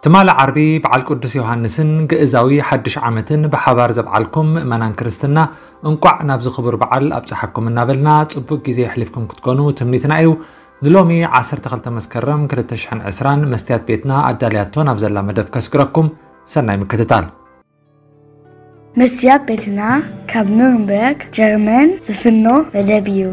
تمال عربي بعل قدس يوحنسن جئزاوي حدش عامتن بحبار زبعلكم منان كريستنا انقع نبز خبر بعل أبصحكم النابلنا تبقى جزي يحلفكم كتكونوا تمنيتنا أيو دلومي عصر تخلت مسكرم كرتشحن عسران مستيات بيتنا عدالياتو نبزلا مدب كسكركم سناي مكتتال مستيات بيتنا كاب نورنبرغ جرمن زفنو مدبيو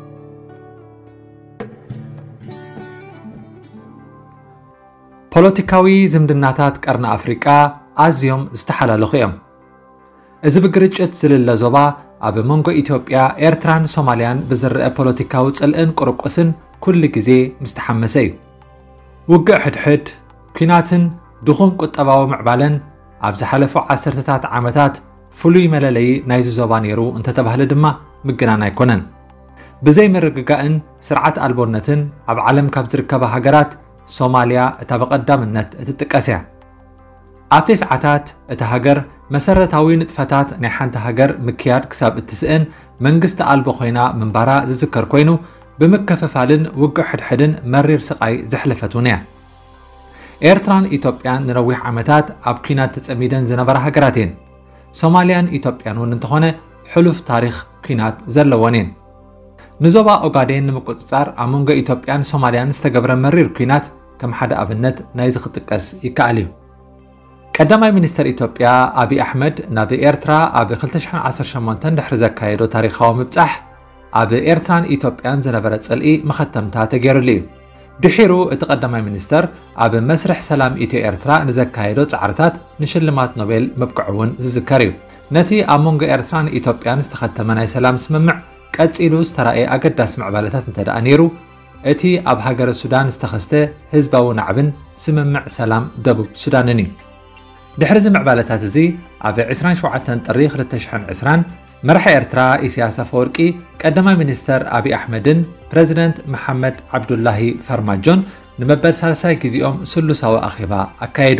ፖለቲካዊ ዝምድናታት ቀርና አፍሪቃ ኣዝዮም ዝተሓላለኹ እዮም። እዚ ብግርጭት ዝልለ ዞባ ኣብ መንጎ ኢትዮጵያ ኤርትራን ሶማልያን ብዝርአ ፖለቲካዊ ጽልእን ቁርቁስን ኩሉ ግዜ ምስተሓመሰ እዩ። ውግእ ሕድሕድ ኩናትን ድኹም ቁጠባዊ ምዕባለን ኣብ ዝሓለፉ ዓሰርተታት ዓመታት ፍሉይ መለለይ ናይዚ ዞባ ነይሩ እንተተባህለ ድማ ምግናን ኣይኮነን። ብዘይ ምርግጋእን ስርዓት ኣልቦነትን ኣብ ዓለም ካብ ዝርከባ ሃገራት ሶማሊያ እታ በቀዳምነት እትጥቀስያ ኣብቲ ሰዓታት እታ ሃገር መሰረታዊ ንጥፈታት ናይ ሓንቲ ሃገር ምክያድ ክሳብ እትስእን መንግስቲ ኣልቦ ኮይና ምንባራ ዝዝከር ኮይኑ ብምክፍፋልን ውግእ ሕድሕድን መሪር ስቃይ ዘሕለፈት እውን እያ። ኤርትራን ኢትዮጵያን ንነዊሕ ዓመታት ኣብ ኩናት ተጸሚደን ዝነበራ ሃገራት እየን። ሶማልያን ኢትዮጵያን እውን እንተኾነ ሕሉፍ ታሪክ ኩናት ዘለወን እየን። ንዞባ ኦጋዴን ንምቁፅጻር ኣብ መንጎ ኢትዮጵያን ሶማልያን ዝተገብረ መሪር ኩናት ከም ሓደ ኣብነት ናይዚ ክጥቀስ ይከኣል እዩ። ቀዳማይ ሚኒስተር ኢትዮጵያ ኣብይ ኣሕመድ ናብ ኤርትራ ኣብ 2018 ድሕሪ ዘካየዶ ታሪኻዊ ምብጻሕ ኣብ ኤርትራን ኢትዮጵያን ዝነበረ ጽልኢ መኸተምታ ተገይሩሉ እዩ። ድሒሩ እቲ ቀዳማይ ሚኒስተር ኣብ መስርሕ ሰላም ኢትዮ ኤርትራ ንዘካየዶ ጻዕርታት ንሽልማት ኖቤል መብቅዑ እውን ዝዝከር እዩ። ነቲ ኣብ መንጎ ኤርትራን ኢትዮጵያን ዝተኸተመ ናይ ሰላም ስምምዕ ቀፂሉ ዝተራእየ ኣገዳሲ ምዕባለታት እንተደኣ ነይሩ እቲ ኣብ ሃገረ ሱዳን ዝተኸስተ ህዝባዊ ናዕብን ስምምዕ ሰላም ደቡብ ሱዳንን እዩ። ድሕሪ እዚ ምዕባለታት እዚ ኣብ 27 ጥሪ 2020 መራሒ ኤርትራ ኢሳያስ ኣፈወርቂ ቀዳማይ ሚኒስተር ኣብይ ኣሕመድን ፕረዚደንት መሐመድ ዓብዱላሂ ፋርማጆን ንመበል ሳልሳይ ግዜኦም ስሉሳዊ ኣኼባ ኣካየዱ።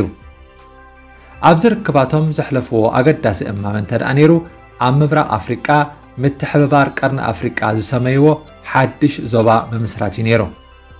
ኣብ ዝርክባቶም ዘሕለፍዎ ኣገዳሲ እማም እንተደኣ ነይሩ ኣብ ምብራቕ ኣፍሪቃ ምትሕብባር ቀርኒ ኣፍሪቃ ዝሰመይዎ ሓድሽ ዞባ ምምስራት እዩ ነይሩ።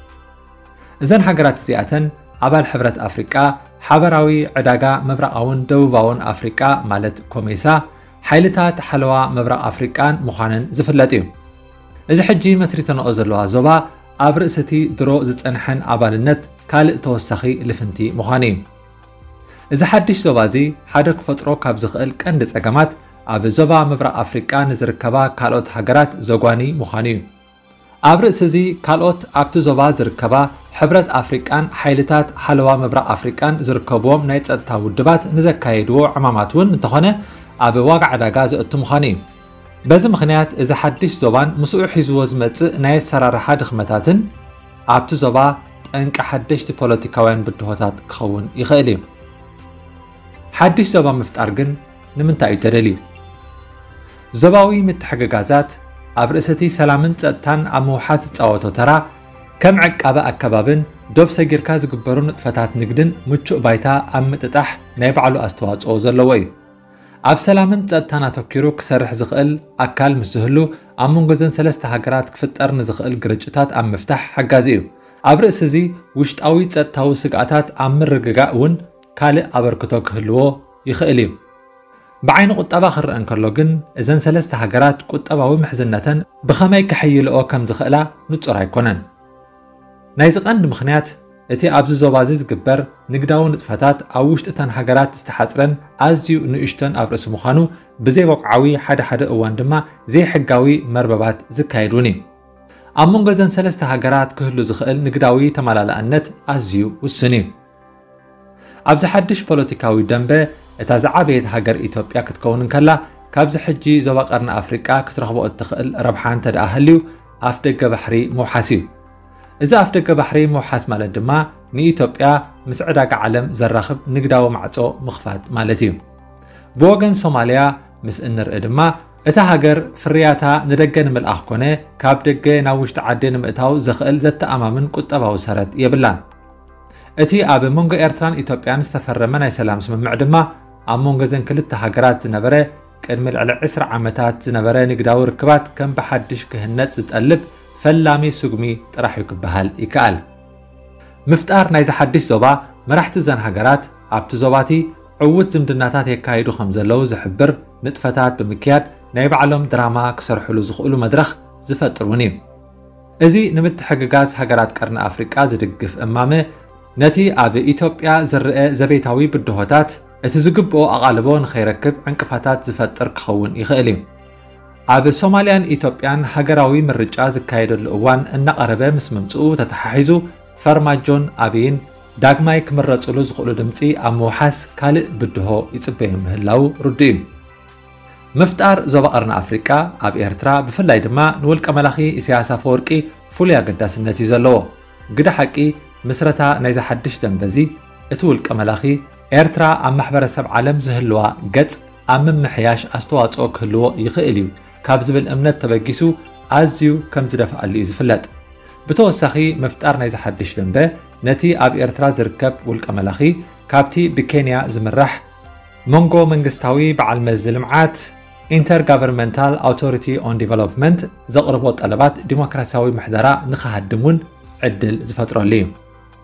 እዘን ሃገራት እዚኣተን ኣባል ሕብረት ኣፍሪቃ ሓበራዊ ዕዳጋ ምብራቃውን ደቡባውን ኣፍሪቃ ማለት ኮሜሳ ሓይልታት ሓለዋ ምብራቅ ኣፍሪቃን ምዃነን ዝፍለጥ እዩ። እዚ ሕጂ መስሪተንኦ ዘለዋ ዞባ ኣብ ርእሰቲ ድሮ ዝጸንሐን ኣባልነት ካልእ ተወሳኺ ልፍንቲ ምዃኑ እዩ። እዚ ሓድሽ ዞባ እዚ ሓደ ክፈጥሮ ካብ ዝኽእል ቀንዲ ጸገማት ኣብ ዞባ ምብራቅ ኣፍሪቃ ንዝርከባ ካልኦት ሃገራት ዘጓኒ ምዃኑ እዩ። ኣብ ርእሲ እዚ ካልኦት ኣብቲ ዞባ ዝርከባ ሕብረት ኣፍሪቃን ሓይልታት ሓለዋ ምብራቅ ኣፍሪቃን ዝርከብዎም ናይ ጸጥታ ውድባት ንዘካየድዎ ዕማማት እውን እንተኾነ ኣብ ዋጋ ዕዳጋ ዘእቱ ምዃኑ እዩ። በዚ ምኽንያት እዚ ሓድሽ ዞባን ምስኡ ሒዝዎ ዝመጽእ ናይ ኣሰራርሓ ድኽመታትን ኣብቲ ዞባ ጠንቂ ሓደሽቲ ፖለቲካውያን ብድሆታት ክኸውን ይኽእል እዩ። ሓድሽ ዞባ ምፍጣር ግን ንምንታይ እዩ ተደልዩ? ዞባዊ ምትሕግጋዛት ኣብ ርእሰቲ ሰላምን ጸጥታን ኣብ ምውሓዝ ዝፃወቶ ተራ ከም ዕቃበ ኣከባብን ዶብ ሰጊርካ ዝግበሩ ንጥፈታት ንግድን ምቹእ ባይታ ኣብ ምጥጣሕ ናይ ባዕሉ ኣስተዋፅኦ ዘለዎ እዩ። ኣብ ሰላምን ጸጥታን ኣተኪሩ ክሰርሕ ዝኽእል ኣካል ምስ ዝህሉ ኣብ መንጎ ዘን ሰለስተ ሃገራት ክፍጠር ንዝኽእል ግርጭታት ኣብ ምፍታሕ ሓጋዚ እዩ። ኣብ ርእሲ እዚ ውሽጣዊ ጸጥታዊ ስግኣታት ኣብ ምርግጋእ እውን ካልእ ኣበርክቶ ክህልዎ ይኽእል እዩ። بعين قطبا خرأن كله جن إذن سلست هجرات قطبا ومحزنتن بخماي كحيلو كم زخلا نتصر هيكونن. نايزق عند مخنيات اتي أبز زوبازيز جبر نقداو نتفتات أوشت تن هجرات استحسرن أزيو نقشتن أبرس مخانو بزي وقعوي حدا أوان دما زي حقاوي مرببات زكايروني. أمون جزن سلست هجرات كهلو زخل نقداوي تمالا لأنت أزيو والسنين. أبز حدش بوليتيكاوي دنبه እታ ዝዓበየት ሃገር ኢትዮጵያ ክትከውን ከላ ካብዚ ሕጂ ዞባ ቀርኒ ኣፍሪቃ ክትረኽቦ እትኽእል ረብሓ እንተደኣ ሃልዩ ኣፍ ደገ ባሕሪ ምውሓስ እዩ። እዚ ኣፍ ደገ ባሕሪ ምውሓስ ማለት ድማ ንኢትዮጵያ ምስ ዕዳጋ ዓለም ዘራኽብ ንግዳዊ ማዕጾ ምኽፋት ማለት እዩ። ብወገን ሶማልያ ምስ እንርኢ ድማ እታ ሃገር ፍርያታ ንደገ ንምልኣኽ ኮነ ካብ ደገ ናብ ውሽጢ ዓዲ ንምእታው ዘኽእል ዘተኣማምን ቁጠባዊ ሰረት የብላን። እቲ ኣብ መንጎ ኤርትራን ኢትዮጵያን ዝተፈረመ ናይ ሰላም ስምምዕ ድማ ኣብ መንጎ ዘን ክልተ ሃገራት ዝነበረ ቅድሚ ልዕሊ 20 ዓመታት ዝነበረ ንግዳዊ ርክባት ከም ብሓድሽ ክህነፅ ዝጠልብ ፈላሚ ስጉሚ ጥራሕ ክበሃል ይከኣል። ምፍጣር ናይ ዝሓድሽ ዞባ መራሕቲ ዘን ሃገራት ኣብቲ ዞባቲ ዕውት ዝምድናታት የካይዱ ከም ዘለው ዝሕብር ንጥፈታት ብምክያድ ናይ ባዕሎም ድራማ ክሰርሕሉ ዝኽእሉ መድረኽ ዝፈጥር እውን እዩ እዚ ንምትሕግጋዝ ሃገራት ቀርኒ ኣፍሪቃ ዝድግፍ እማመ ነቲ ኣብ ኢትዮጵያ ዝርአ ዘቤታዊ ብድሆታት እቲ ዝግብኦ ኣቓልቦ ንኸይረክብ ዕንቅፋታት ዝፈጥር ክኸውን ይኽእል እዩ ኣብ ሶማልያን ኢትዮጵያን ሃገራዊ ምርጫ ዝካየደሉ እዋን እናቐረበ ምስ ምምጽኡ ተተሓሒዙ ፋርማጆን ኣብይን ዳግማይ ክምረጽሉ ዝኽእሉ ድምፂ ኣብ ምውሓስ ካልእ ብድሆ ይጽበዩ ምህላው ርዱእ እዩ ምፍጣር ዞባ ቀርኒ ኣፍሪቃ ኣብ ኤርትራ ብፍላይ ድማ ንውልቀ መላኺ ኢሳያስ ኣፈወርቂ ፍሉይ ኣገዳስነት እዩ ዘለዎ ግደ ሓቂ ምስረታ ናይ ዝሓድሽ ደንበዚ እቲ ውልቀ መላኺ ኤርትራ ኣብ ማሕበረሰብ ዓለም ዝህልዋ ገጽ ኣብ ምምሕያሽ ኣስተዋጽኦ ክህልዎ ይኽእል እዩ ካብ ዝብል እምነት ተበጊሱ ኣዝዩ ከም ዝደፍኣሉ እዩ ዝፍለጥ ብተወሳኺ ምፍጣር ናይ ዝሓድሽ ደንበ ነቲ ኣብ ኤርትራ ዝርከብ ውልቀ መላኺ ካብቲ ብኬንያ ዝምራሕ መንጎ መንግስታዊ በዓል መዚ ልምዓት ኢንተርጋቨርንመንታል ኣውቶሪቲ ኦን ዲቨሎፕመንት ዘቕርቦ ጠለባት ዲሞክራሲያዊ ምሕደራ ንኽሃድም እውን ዕድል ዝፈጥረሉ እዩ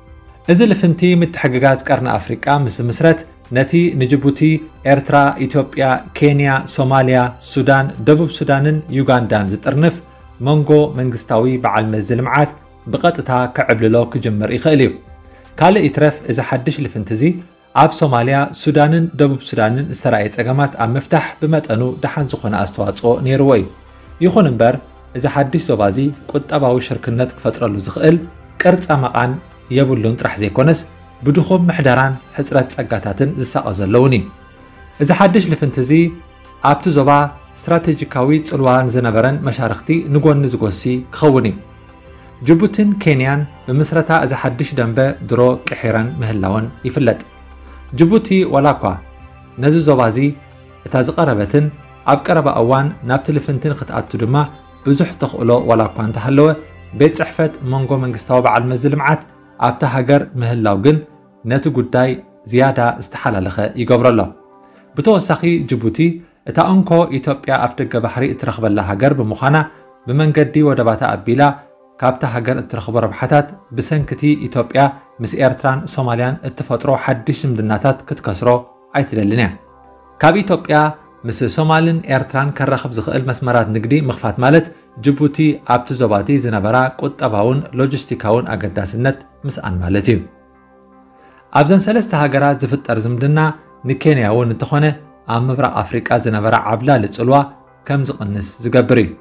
እዚ ልፍንቲ ምትሕግጋዝ ቀርኒ ኣፍሪቃ ምስ ምስረት ነቲ ንጅቡቲ ኤርትራ ኢትዮጵያ ኬንያ ሶማልያ ሱዳን ደቡብ ሱዳንን ዩጋንዳን ዝጥርንፍ መንጎ መንግስታዊ በዓል መዚ ልምዓት ብቐጥታ ክዕብልሎ ክጅምር ይኽእል እዩ ካልእ ይትረፍ እዚ ሓድሽ ልፍንቲ እዚ ኣብ ሶማልያ ሱዳንን ደቡብ ሱዳንን ዝተረኣየ ፀገማት ኣብ ምፍታሕ ብመጠኑ ደሓን ዝኾነ ኣስተዋጽኦ ነይርዎ እዩ ይኹን እምበር እዚ ሓድሽ ዞባ እዚ ቁጠባዊ ሽርክነት ክፈጥረሉ ዝኽእል ቅርፃ መቓን የብሉን ጥራሕ ዘይኮነስ ብድኹም ምሕደራን ሕፅረት ፀጋታትን ዝሳቐዘለውን እዩ እዚ ሓድሽ ልፍንቲ እዚ ኣብቲ ዞባ ስትራቴጂካዊ ጽልዋን ዝነበረን መሻርክቲ ንጎኒ ዝጎሲ ክኸውን እዩ ጅቡቲን ኬንያን ብምስረታ እዚ ሓድሽ ደንበ ድሮ ቅሒረን ምህላወን ይፍለጥ ጅቡቲ ዋላ እኳ ነዚ ዞባ እዚ እታ ዝቐረበትን ኣብ ቀረባ እዋን ናብቲ ልፍንትን ክትኣቱ ድማ ብዙሕ ተኽእሎ ዋላ እኳ እንተሃለወ ቤት ጽሕፈት መንጎ መንግስታዊ በዓል መዚ ልምዓት ኣብታ ሃገር ምህላው ግን ነቲ ጉዳይ ዝያዳ ዝተሓላለኸ ይገብረሎ ብተወሳኺ ጅቡቲ እታ እንኮ ኢትዮጵያ ኣብ ደገ ባሕሪ እትረኽበላ ሃገር ብምዃና ብመንገዲ ወደባታ ኣቢላ ካብታ ሃገር እትረኽቦ ረብሓታት ብሰንኪቲ ኢትዮጵያ ምስ ኤርትራን ሶማልያን እትፈጥሮ ሓድሽ ዝምድናታት ክትከስሮ ኣይትደልን እያ ካብ ኢትዮጵያ ምስ ሶማልን ኤርትራን ከራኸብ ዝኽእል መስመራት ንግዲ ምኽፋት ማለት ጅቡቲ ኣብቲ ዞባቲ ዝነበራ ቁጠባውን ሎጂስቲካውን ኣገዳስነት ምስኣን ማለት እዩ ኣብዘን ሰለስተ ሃገራት ዝፍጠር ዝምድና ንኬንያ እውን እንተኾነ ኣብ ምብራቕ ኣፍሪቃ ዝነበራ ዓብላሊ ጽልዋ ከም ዝቕንስ ዝገብር እዩ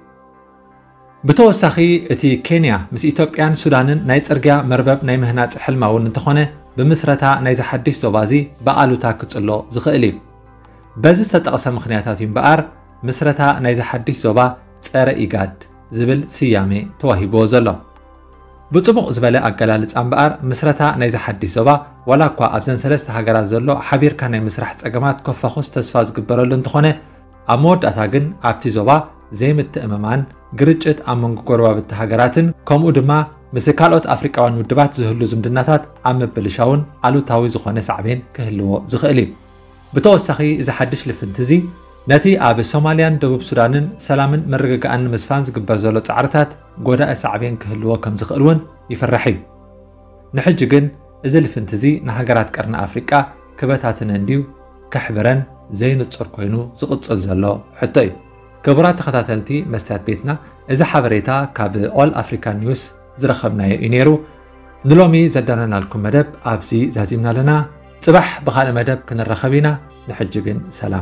ብተወሳኺ እቲ ኬንያ ምስ ኢትዮጵያን ሱዳንን ናይ ጽርግያ መርበብ ናይ ምህናፅ ሕልማ እውን እንተኾነ ብምስረታ ናይ ዝሓድሽ ዞባ እዚ ብኣሉታ ክጽሎ ዝኽእል እዩ በዚ ዝተጠቕሰ ምኽንያታት እዩ እምበኣር ምስረታ ናይ ዝሓድሽ ዞባ ጸረ ኢጋድ ዝብል ስያሜ ተዋሂብዎ ዘሎ ብጽቡቕ ዝበለ ኣገላልጻ እምበኣር ምስረታ ናይ ዝሓድሽ ዞባ ዋላ እኳ ኣብዘን ሰለስተ ሃገራት ዘሎ ሓቢርካ ናይ ምስራሕ ፀገማት ከፋኹስ ተስፋ ዝግበረሉ እንተኾነ ኣብ መወዳእታ ግን ኣብቲ ዞባ ዘይምትእምማን ግርጭት ኣብ መንጎ ጎረባብቲ ሃገራትን ከምኡ ድማ ምስ ካልኦት ኣፍሪቃውያን ውድባት ዝህሉ ዝምድናታት ኣብ ምብልሻውን ኣሉታዊ ዝኾነ ሳዕቤን ክህልዎ ዝኽእል እዩ ብተወሳኺ እዚ ሓድሽ ልፍንቲ እዚ ነቲ ኣብ ሶማልያን ደቡብ ሱዳንን ሰላምን ምርግጋእን ንምስፋን ዝግበር ዘሎ ፃዕርታት ጎዳኢ ሳዕቤን ክህልዎ ከም ዝኽእል እውን ይፍራሕ እዩ ንሕጂ ግን እዚ ልፍንቲ እዚ ንሃገራት ቀርኒ ኣፍሪቃ ክበታትነን ድዩ ከሕብረን ዘይንፅር ኮይኑ ዝቕፅል ዘሎ ሕቶ እዩ ክቡራት ተኸታተልቲ መስትያት ቤትና እዚ ሓበሬታ ካብ ኦል ኣፍሪካን ኒውስ ዝረኸብናዮ እዩ ነይሩ ንሎሚ ዘዳለናልኩም መደብ ኣብዚ ዛዚምና ኣለና ጽባሕ ብኻልእ መደብ ክንረኸብ ኢና ንሕጂ ግን ሰላም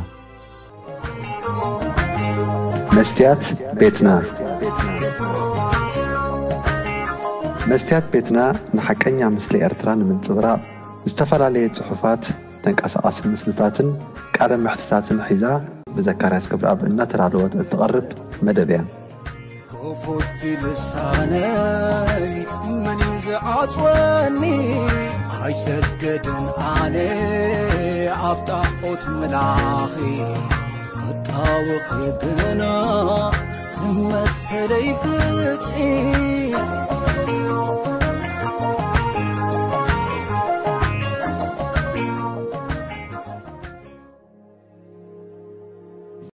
መስትያት ቤትና መስትያት ቤትና ንሓቀኛ ምስሊ ኤርትራ ንምንጽብራቕ ዝተፈላለየ ጽሑፋት ተንቀሳቓሲ ምስልታትን ቃለ ምሕትታትን ሒዛ بذكريات قبل أب إنها ترى على وقت تقرب مدبيا كفوت لساني من يزعج وني هاي سجدن علي عبطاقوت ملاخي كطاوخ يقنا مسلي فتحي